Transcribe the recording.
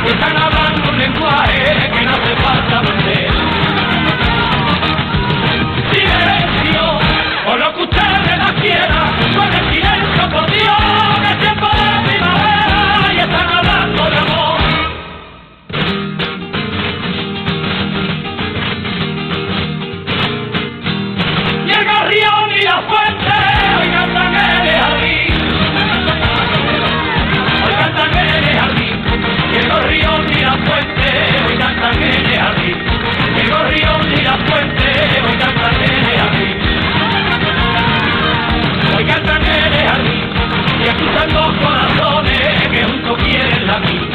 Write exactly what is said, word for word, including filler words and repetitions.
están hablando un lenguaje que no hace falta aprender. Silencio, o lo que ustedes no quieran, suena el silencio, por Dios, que es tiempo de primavera y están hablando de amor. Y el gorrión y la fuente hoy cantan en el jardín, hoy cantan en el jardín. Y el gorrión y la fuente hoy cantan en el jardín, y el gorrión y la fuente hoy cantan en el jardín, hoy cantan en el jardín. Y escuchan dos corazones que juntos quieren latir.